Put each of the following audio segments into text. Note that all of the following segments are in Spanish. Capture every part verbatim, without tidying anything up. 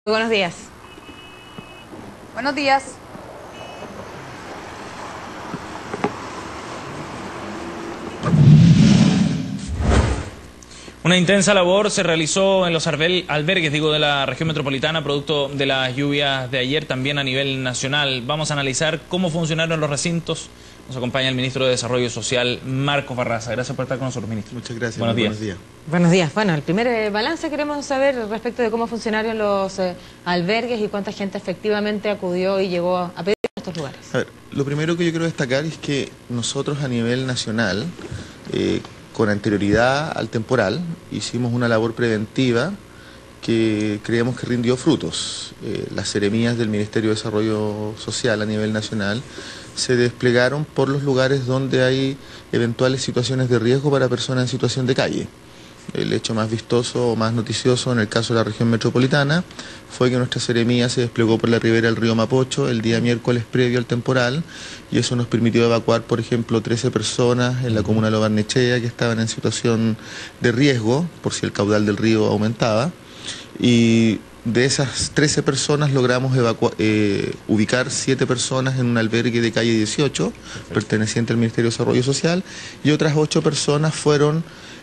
Buenos días. Buenos días. Una intensa labor se realizó en los albergues digo, de la región metropolitana, producto de las lluvias de ayer, también a nivel nacional. Vamos a analizar cómo funcionaron los recintos. Nos acompaña el ministro de Desarrollo Social, Marcos Barraza. Gracias por estar con nosotros, ministro. Muchas gracias. Buenos días. Buenos días. Buenos días. Bueno, el primer eh, balance queremos saber respecto de cómo funcionaron los eh, albergues y cuánta gente efectivamente acudió y llegó a pedir estos lugares. A ver, lo primero que yo quiero destacar es que nosotros a nivel nacional, eh, con anterioridad al temporal, hicimos una labor preventiva que creemos que rindió frutos. Eh, las seremías del Ministerio de Desarrollo Social a nivel nacional se desplegaron por los lugares donde hay eventuales situaciones de riesgo para personas en situación de calle. El hecho más vistoso o más noticioso en el caso de la región metropolitana fue que nuestra seremía se desplegó por la ribera del río Mapocho el día miércoles previo al temporal, y eso nos permitió evacuar, por ejemplo, trece personas en la comuna de Lo Barnechea que estaban en situación de riesgo por si el caudal del río aumentaba, y de esas trece personas logramos eh, ubicar siete personas en un albergue de calle dieciocho, perfecto, perteneciente al Ministerio de Desarrollo Social, y otras ocho personas fueron,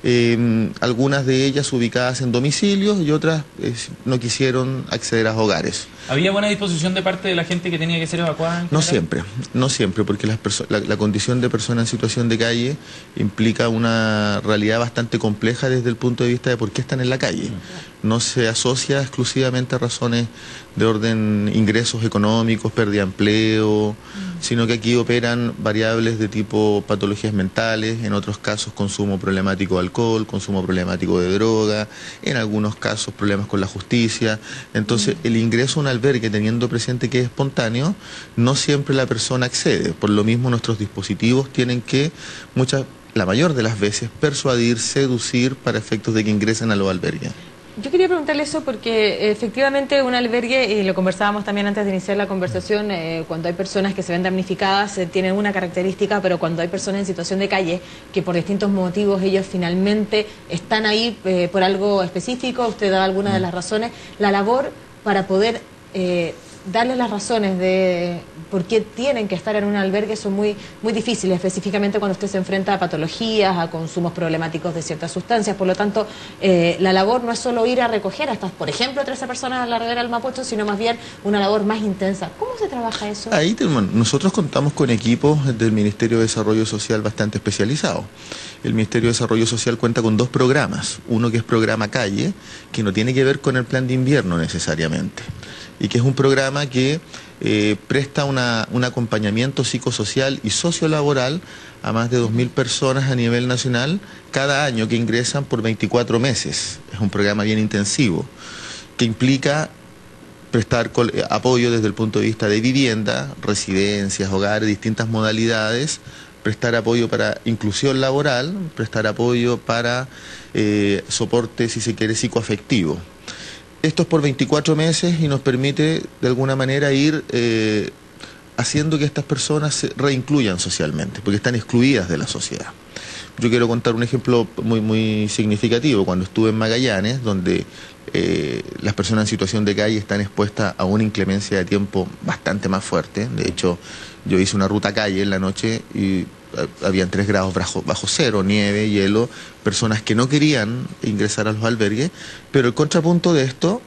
eh, algunas de ellas ubicadas en domicilios y otras eh, no quisieron acceder a hogares. ¿Había buena disposición de parte de la gente que tenía que ser evacuada? No siempre, no siempre, porque las la, la condición de persona en situación de calle implica una realidad bastante compleja desde el punto de vista de por qué están en la calle. No se asocia exclusivamente a razones de orden ingresos económicos, pérdida de empleo, sino que aquí operan variables de tipo patologías mentales, en otros casos consumo problemático de alcohol, consumo problemático de droga, en algunos casos problemas con la justicia. Entonces el ingreso a un albergue, teniendo presente que es espontáneo, no siempre la persona accede. Por lo mismo nuestros dispositivos tienen que, muchas, la mayor de las veces, persuadir, seducir para efectos de que ingresen a los albergues. Yo quería preguntarle eso porque efectivamente un albergue, y lo conversábamos también antes de iniciar la conversación, eh, cuando hay personas que se ven damnificadas eh, tienen una característica, pero cuando hay personas en situación de calle que por distintos motivos ellos finalmente están ahí eh, por algo específico, usted da alguna de las razones, la labor para poder eh, darles las razones de por qué tienen que estar en un albergue son muy, muy difíciles, específicamente cuando usted se enfrenta a patologías, a consumos problemáticos de ciertas sustancias. Por lo tanto, eh, la labor no es solo ir a recoger a estas, por ejemplo, trece personas a la ribera del Mapocho, sino más bien una labor más intensa. ¿Cómo se trabaja eso? Ahí tenemos, nosotros contamos con equipos del Ministerio de Desarrollo Social bastante especializados. El Ministerio de Desarrollo Social cuenta con dos programas, uno que es programa Calle, que no tiene que ver con el plan de invierno necesariamente, y que es un programa que eh, presta una, un acompañamiento psicosocial y sociolaboral a más de dos mil personas a nivel nacional cada año que ingresan por veinticuatro meses. Es un programa bien intensivo que implica prestar apoyo desde el punto de vista de vivienda, residencias, hogares, distintas modalidades, prestar apoyo para inclusión laboral, prestar apoyo para eh, soporte, si se quiere, psicoafectivo. Esto es por veinticuatro meses y nos permite de alguna manera ir eh, haciendo que estas personas se reincluyan socialmente, porque están excluidas de la sociedad. Yo quiero contar un ejemplo muy, muy significativo. Cuando estuve en Magallanes, donde eh, las personas en situación de calle están expuestas a una inclemencia de tiempo bastante más fuerte. De hecho, yo hice una ruta calle en la noche y habían tres grados bajo, bajo cero, nieve, hielo, personas que no querían ingresar a los albergues, pero el contrapunto de esto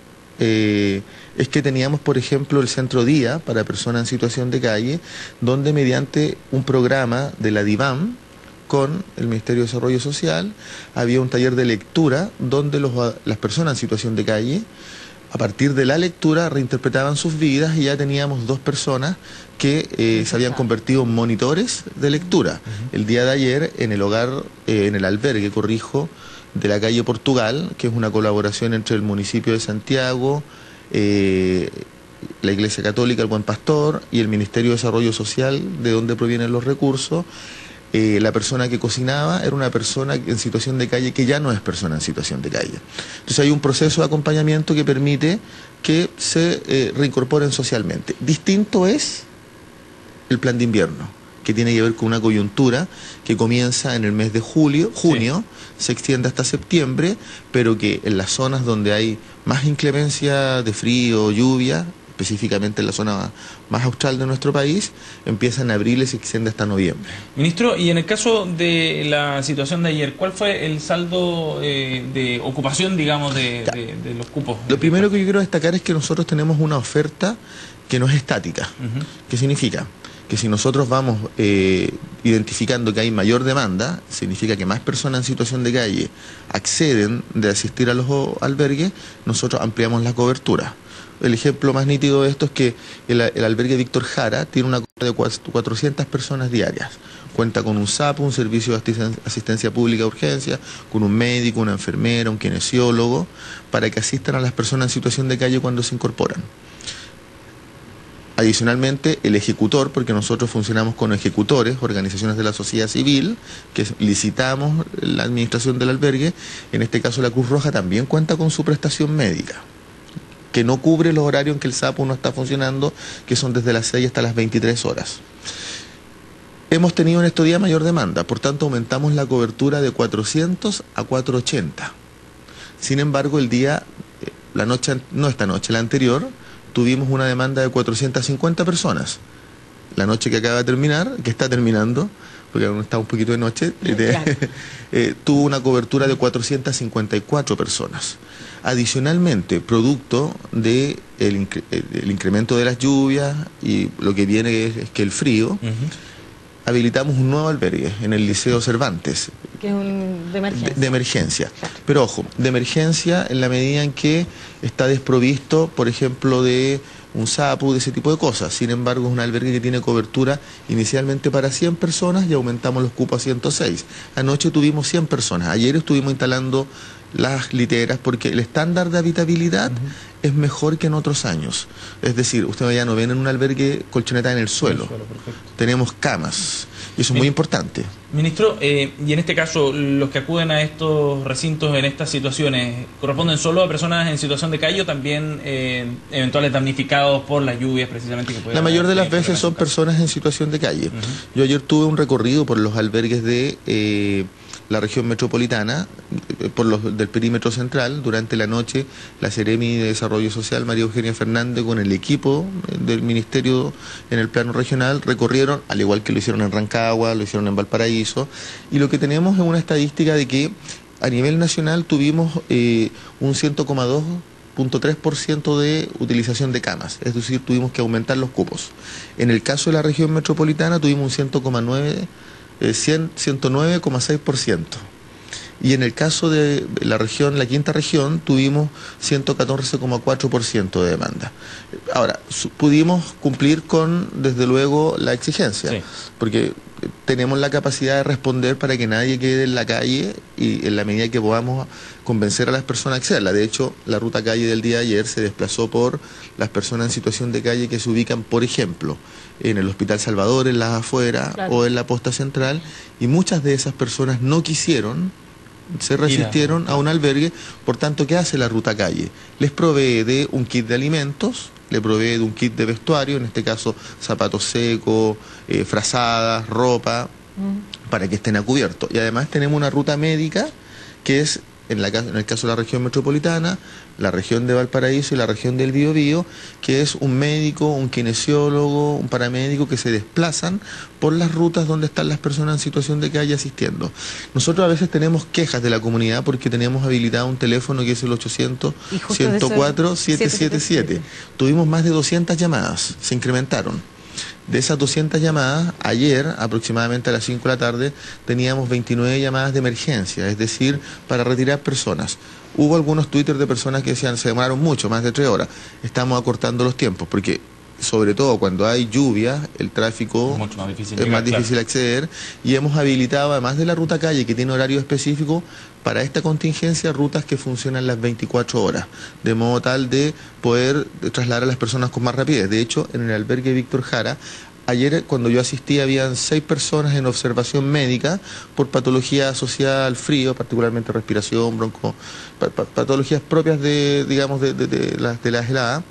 eh, es que teníamos, por ejemplo, el centro día para personas en situación de calle, donde mediante un programa de la DIVAM con el Ministerio de Desarrollo Social había un taller de lectura donde los, las personas en situación de calle, a partir de la lectura, reinterpretaban sus vidas, y ya teníamos dos personas que eh, se habían convertido en monitores de lectura. El día de ayer, en el hogar, eh, en el albergue, corrijo, de la calle Portugal, que es una colaboración entre el municipio de Santiago, eh, la Iglesia Católica, el Buen Pastor, y el Ministerio de Desarrollo Social, de donde provienen los recursos, Eh, la persona que cocinaba era una persona en situación de calle que ya no es persona en situación de calle. Entonces hay un proceso de acompañamiento que permite que se eh, reincorporen socialmente. Distinto es el plan de invierno, que tiene que ver con una coyuntura que comienza en el mes de julio, junio, sí. se extiende hasta septiembre, pero que en las zonas donde hay más inclemencia de frío, lluvia, específicamente en la zona más austral de nuestro país, empieza en abril y se extiende hasta noviembre. Ministro, y en el caso de la situación de ayer, ¿cuál fue el saldo eh, de ocupación, digamos, de, de, de los cupos? Lo primero que yo quiero destacar es que nosotros tenemos una oferta que no es estática. Uh-huh. ¿Qué significa? Que si nosotros vamos eh, identificando que hay mayor demanda, significa que más personas en situación de calle acceden de asistir a los albergues, nosotros ampliamos la cobertura. El ejemplo más nítido de esto es que el, el albergue Víctor Jara tiene una cobertura de cuatrocientas personas diarias. Cuenta con un S A P, un servicio de asisten- asistencia pública de urgencia, con un médico, una enfermera, un kinesiólogo, para que asistan a las personas en situación de calle cuando se incorporan. Adicionalmente, el ejecutor, porque nosotros funcionamos con ejecutores, organizaciones de la sociedad civil, que licitamos la administración del albergue, en este caso la Cruz Roja también cuenta con su prestación médica, que no cubre los horarios en que el S A P no está funcionando, que son desde las seis hasta las veintitrés horas. Hemos tenido en estos días mayor demanda, por tanto aumentamos la cobertura de cuatrocientos a cuatrocientos ochenta. Sin embargo, el día, la noche, no esta noche, la anterior, tuvimos una demanda de cuatrocientas cincuenta personas. La noche que acaba de terminar, que está terminando, porque aún está un poquito de noche, claro. eh, tuvo una cobertura de cuatrocientas cincuenta y cuatro personas. Adicionalmente, producto del de incre el incremento de las lluvias y lo que viene es, es que el frío, uh-huh. habilitamos un nuevo albergue en el Liceo Cervantes. Que es un de emergencia. De, de emergencia. Claro. Pero ojo, de emergencia en la medida en que está desprovisto, por ejemplo, de un S A P U, de ese tipo de cosas. Sin embargo, es un albergue que tiene cobertura inicialmente para cien personas y aumentamos los cupos a ciento seis. Anoche tuvimos cien personas. Ayer estuvimos instalando las literas porque el estándar de habitabilidad uh-huh. es mejor que en otros años. Es decir, usted ya no ven en un albergue colchoneta en el suelo. En el suelo, tenemos camas. Y eso es muy importante. Ministro, eh, y en este caso, los que acuden a estos recintos en estas situaciones, ¿corresponden solo a personas en situación de calle o también eh, eventuales damnificados por las lluvias precisamente? Que la mayor de las veces son personas en situación de calle. Uh-huh. Yo ayer tuve un recorrido por los albergues de eh, la región metropolitana, por los del perímetro central. Durante la noche, la Seremi de Desarrollo Social, María Eugenia Fernández, con el equipo del Ministerio en el plano regional, recorrieron, al igual que lo hicieron en Rancagua, lo hicieron en Valparaíso, y lo que tenemos es una estadística de que a nivel nacional tuvimos eh, un cien coma dos punto tres por ciento de utilización de camas, es decir, tuvimos que aumentar los cupos. En el caso de la región metropolitana tuvimos un cien coma nueve, eh, ciento nueve coma seis por ciento. Y en el caso de la región, la quinta región, tuvimos ciento catorce coma cuatro por ciento de demanda. Ahora, pudimos cumplir con, desde luego, la exigencia, sí. porque tenemos la capacidad de responder para que nadie quede en la calle y en la medida que podamos convencer a las personas a accederla. De hecho, la ruta calle del día de ayer se desplazó por las personas en situación de calle que se ubican, por ejemplo, en el Hospital Salvador, en las afueras, claro. o en la posta central, y muchas de esas personas no quisieron, se resistieron a un albergue. Por tanto, ¿qué hace la ruta calle? Les provee de un kit de alimentos, le provee de un kit de vestuario, en este caso zapatos secos, eh, frazadas, ropa, mm. para que estén a cubierto. Y además tenemos una ruta médica que es, en, la, en el caso de la región metropolitana, la región de Valparaíso y la región del Biobío, que es un médico, un kinesiólogo, un paramédico que se desplazan por las rutas donde están las personas en situación de calle asistiendo. Nosotros a veces tenemos quejas de la comunidad porque tenemos habilitado un teléfono que es el ochocientos, ciento cuatro, setecientos setenta y siete. Tuvimos más de doscientas llamadas, se incrementaron. De esas doscientas llamadas, ayer, aproximadamente a las cinco de la tarde, teníamos veintinueve llamadas de emergencia, es decir, para retirar personas. Hubo algunos twitters de personas que decían, se demoraron mucho, más de tres horas. Estamos acortando los tiempos, porque sobre todo cuando hay lluvia, el tráfico Mucho más difícil es llegar, más difícil claro. acceder, y hemos habilitado, además de la ruta calle, que tiene horario específico, para esta contingencia, rutas que funcionan las veinticuatro horas, de modo tal de poder trasladar a las personas con más rapidez. De hecho, en el albergue Víctor Jara, ayer cuando yo asistí habían seis personas en observación médica por patología asociada al frío, particularmente respiración, bronco, pa, pa, patologías propias de, digamos, de, de, de, las, de las heladas.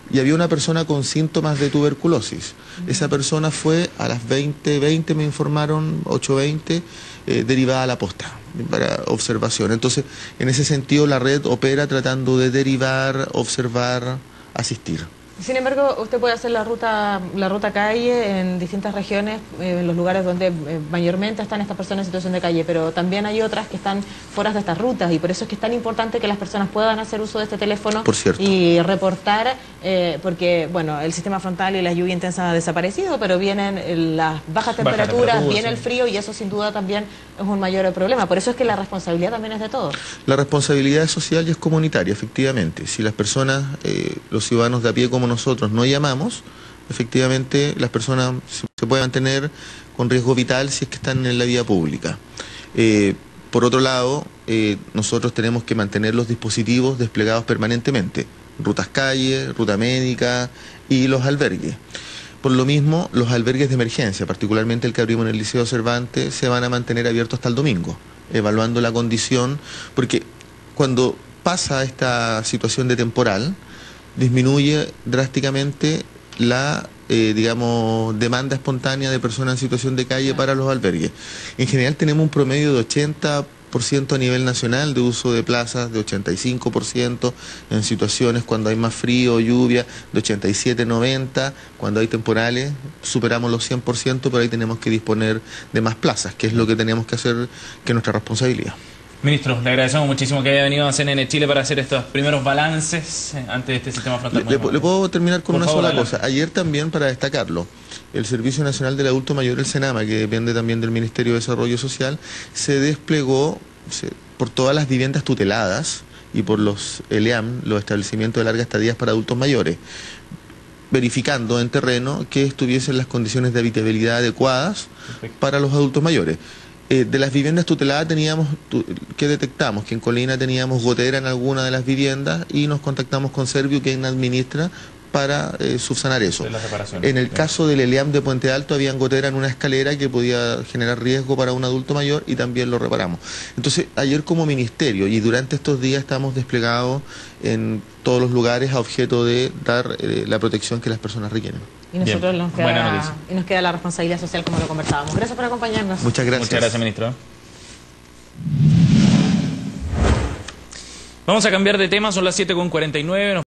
y había una persona con síntomas de tuberculosis. Esa persona fue a las veinte veinte, me informaron, ocho veinte, eh, derivada a la posta para observación. Entonces, en ese sentido, la red opera tratando de derivar, observar, asistir. Sin embargo, usted puede hacer la ruta la ruta calle en distintas regiones, eh, en los lugares donde eh, mayormente están estas personas en situación de calle, pero también hay otras que están fuera de estas rutas, y por eso es que es tan importante que las personas puedan hacer uso de este teléfono y reportar, eh, porque bueno, el sistema frontal y la lluvia intensa han desaparecido, pero vienen eh, las bajas temperaturas, Baja viene sí. el frío, y eso sin duda también es un mayor problema. Por eso es que la responsabilidad también es de todos. La responsabilidad es social y es comunitaria, efectivamente. Si las personas, eh, los ciudadanos de a pie como nosotros no llamamos, efectivamente las personas se pueden mantener con riesgo vital si es que están en la vía pública. Eh, por otro lado, eh, nosotros tenemos que mantener los dispositivos desplegados permanentemente, rutas calle, ruta médica y los albergues. Por lo mismo, los albergues de emergencia, particularmente el que abrimos en el Liceo Cervantes, se van a mantener abiertos hasta el domingo, evaluando la condición, porque cuando pasa esta situación de temporal, disminuye drásticamente la, eh, digamos, demanda espontánea de personas en situación de calle para los albergues. En general tenemos un promedio de ochenta por ciento a nivel nacional de uso de plazas, de ochenta y cinco por ciento en situaciones cuando hay más frío o lluvia, de ochenta y siete, noventa, cuando hay temporales superamos los cien por ciento, pero ahí tenemos que disponer de más plazas, que es lo que tenemos que hacer, que es nuestra responsabilidad. Ministro, le agradecemos muchísimo que haya venido a C N N Chile para hacer estos primeros balances ante este sistema frontal. Le, le, le puedo terminar con Por una favor, sola adelante. cosa. Ayer también, para destacarlo, el Servicio Nacional del Adulto Mayor, el SENAMA, que depende también del Ministerio de Desarrollo Social, se desplegó se, por todas las viviendas tuteladas y por los E L E A M, los establecimientos de larga estadía para adultos mayores, verificando en terreno que estuviesen las condiciones de habitabilidad adecuadas Perfecto. para los adultos mayores. Eh, de las viviendas tuteladas teníamos, tu, que detectamos que en Colina teníamos gotera en alguna de las viviendas y nos contactamos con Servio, quien administra, para eh, subsanar eso. En el caso del E L E A M de Puente Alto habían gotera en una escalera que podía generar riesgo para un adulto mayor y también lo reparamos. Entonces, ayer como ministerio y durante estos días estamos desplegados en todos los lugares a objeto de dar eh, la protección que las personas requieren. Y nosotros nos queda, y nos queda la responsabilidad social, como lo conversábamos. Gracias por acompañarnos. Muchas gracias. Muchas gracias, ministro. Vamos a cambiar de tema, son las siete con cuarenta y nueve.